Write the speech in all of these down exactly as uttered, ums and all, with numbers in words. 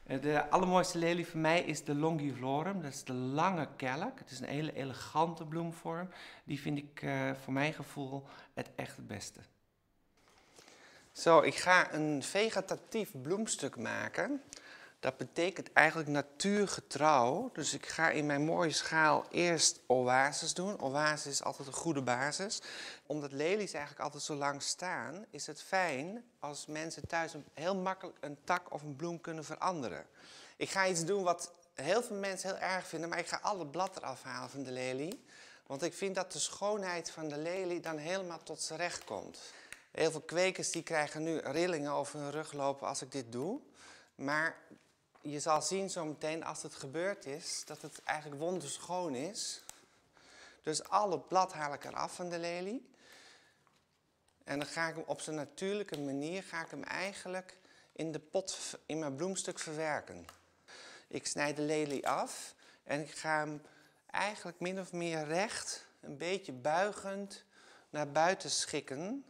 De allermooiste lelie voor mij is de longiflorum. Dat is de lange kelk. Het is een hele elegante bloemvorm. Die vind ik uh, voor mijn gevoel het echt het beste. Zo, ik ga een vegetatief bloemstuk maken. Dat betekent eigenlijk natuurgetrouw. Dus ik ga in mijn mooie schaal eerst oasis doen. Oasis is altijd een goede basis. Omdat lelies eigenlijk altijd zo lang staan, is het fijn als mensen thuis een, heel makkelijk een tak of een bloem kunnen veranderen. Ik ga iets doen wat heel veel mensen heel erg vinden, maar ik ga alle blad eraf halen van de lelie. Want ik vind dat de schoonheid van de lelie dan helemaal tot z'n recht komt. Heel veel kwekers die krijgen nu rillingen over hun rug lopen als ik dit doe. Maar je zal zien zo meteen als het gebeurd is, dat het eigenlijk wonderschoon is. Dus alle blad haal ik eraf van de lelie. En dan ga ik hem op zijn natuurlijke manier, ga ik hem eigenlijk in de pot, in mijn bloemstuk verwerken. Ik snijd de lelie af en ik ga hem eigenlijk min of meer recht, een beetje buigend, naar buiten schikken.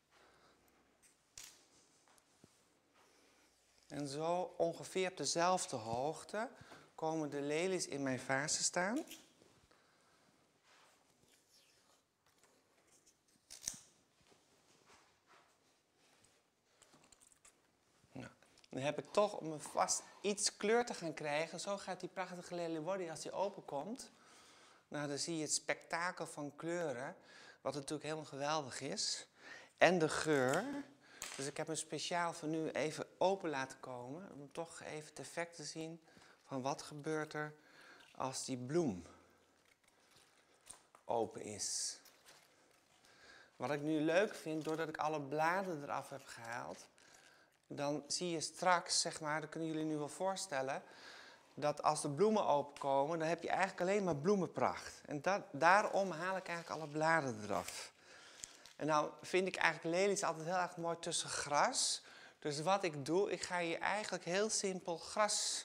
En zo ongeveer op dezelfde hoogte komen de lelies in mijn vaas te staan. Nou, dan heb ik toch, om hem vast iets kleur te gaan krijgen, zo gaat die prachtige lelie worden als die openkomt. Nou, dan zie je het spektakel van kleuren, wat natuurlijk helemaal geweldig is. En de geur. Dus ik heb hem speciaal voor nu even open laten komen, om toch even het effect te zien van wat gebeurt er als die bloem open is. Wat ik nu leuk vind, doordat ik alle bladen eraf heb gehaald, dan zie je straks, zeg maar, dat kunnen jullie nu wel voorstellen, dat als de bloemen openkomen, dan heb je eigenlijk alleen maar bloemenpracht. En dat, daarom haal ik eigenlijk alle bladen eraf. En nou vind ik eigenlijk lelies altijd heel erg mooi tussen gras. Dus wat ik doe, ik ga hier eigenlijk heel simpel gras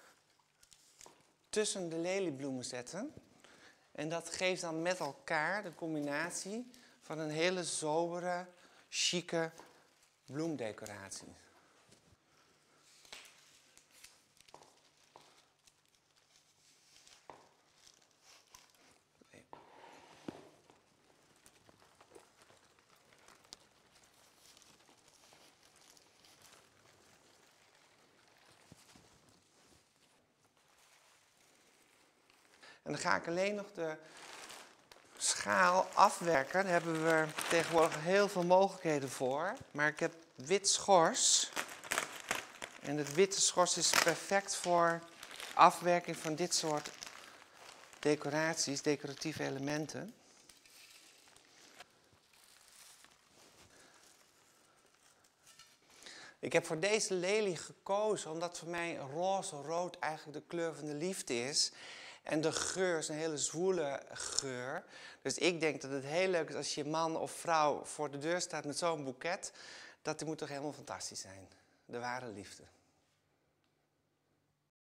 tussen de leliebloemen zetten. En dat geeft dan met elkaar de combinatie van een hele sobere, chique bloemdecoratie. En dan ga ik alleen nog de schaal afwerken. Daar hebben we tegenwoordig heel veel mogelijkheden voor. Maar ik heb wit schors. En het witte schors is perfect voor afwerking van dit soort decoraties, decoratieve elementen. Ik heb voor deze lelie gekozen omdat voor mij roze-rood eigenlijk de kleur van de liefde is. En de geur is een hele zwoele geur. Dus ik denk dat het heel leuk is als je man of vrouw voor de deur staat met zo'n boeket. Dat die moet toch helemaal fantastisch zijn. De ware liefde.